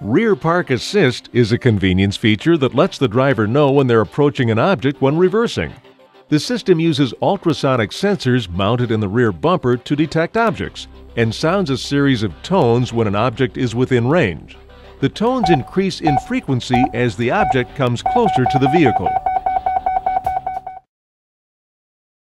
Rear Park Assist is a convenience feature that lets the driver know when they're approaching an object when reversing. The system uses ultrasonic sensors mounted in the rear bumper to detect objects and sounds a series of tones when an object is within range. The tones increase in frequency as the object comes closer to the vehicle.